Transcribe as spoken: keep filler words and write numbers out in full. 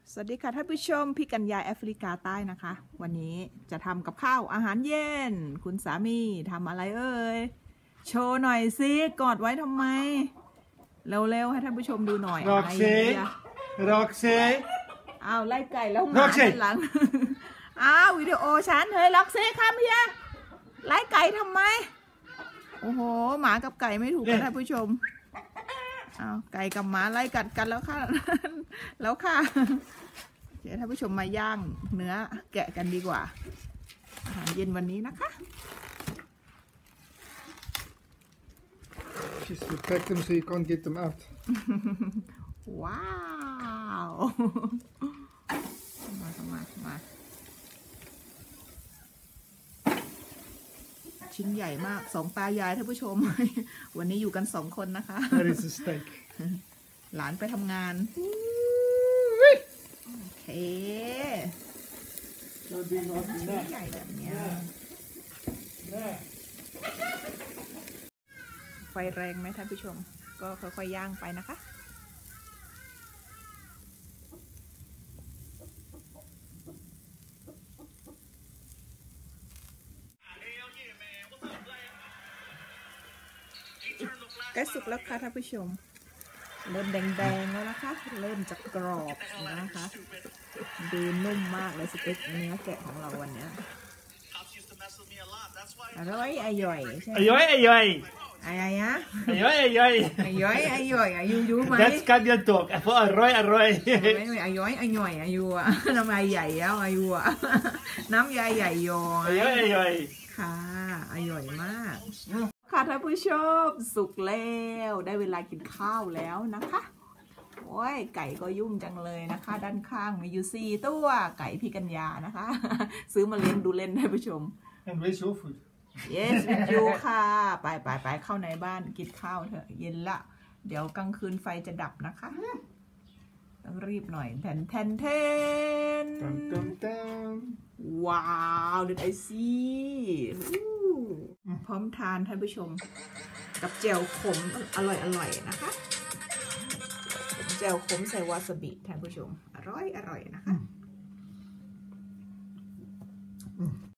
สวัสดีค่ะท่านผู้ชมพี่กัญญาแอฟริกาใต้นะคะวันนี้จะทำกับข้าวอาหารเย็นคุณสามีทำอะไรเอ่ยโชว์หน่อยสิกอดไว้ทำไมเร็วๆให้ท่านผู้ชมดูหน่อยอะไรเนี่ยร็อกซี่อ้าวไล่ไก่แล้วหมาด้านหลังอ้าววิดีโอฉันเฮ้ยล็อกเซ่ค่ะเมียไล่ไก่ทำไมโอ้โหหมากับไก่ไม่ถูกกันท่านผู้ชมอ้าวไก่กับหมาไล่กัดกันแล้วค่ะแล้วค่ะเดี๋ยวท่านผู้ชมมาย่างเนื้อแกะกันดีกว่าอาหารเย็นวันนี้นะคะ Just protect them so you can't get them out ว้าวมามามาชิ้นใหญ่มากสองตายายท่านผู้ชมวันนี้อยู่กันสองคนนะคะ That is a steak หลานไปทำงานโอเคชิ้นใหญ่แบบนี้ไฟแรงไหมท่านผู้ชมก็ค่อยๆย่างไปนะคะใกล้สุกแล้วค่ะท่านผู้ชมเริ่มแดงๆแล้วนะคะเริ่มจะกรอบนะคะดูนุ่มมากเลยสเต็กเนื้อแกะของเราวันนี้อร่อยอร่อยใช่ไหมอร่อยอร่อยอะไรนะอร่อยอร่อยอร่อยอร่อยอายุยุไหม That's กันยันตกเพราะอร่อยอร่อยไม่ไม่อร่อยอร่อยอายุอ่ะน้ำลายใหญ่แล้วอายุอ่ะน้ำยาใหญ่ย้อยอร่อยอร่อยค่ะอร่อยมากค่ะท่านผู้ชมสุกแล้วได้เวลากินข้าวแล้วนะคะโอ้ยไก่ก็ยุ่งจังเลยนะคะด้านข้างมีอยู่สี่ตัวไก่พี่กัญญานะคะซื้อมาเลี้ยงดูเล่นท่านผู้ชม And where's your food Yes with you ค่ะไปไปไปเข้าในบ้านกินข้าวเถอะเย็นละเดี๋ยวกลางคืนไฟจะดับนะคะต้องรีบหน่อยแทนแทนแทนว้าวเด็ดไอซีพร้อมทานท่านผู้ชมกับแจ่วขมอร่อยอร่อยนะคะแจ่วขมใส่วาซาบิท่านผู้ชมอร่อยอร่อยนะคะ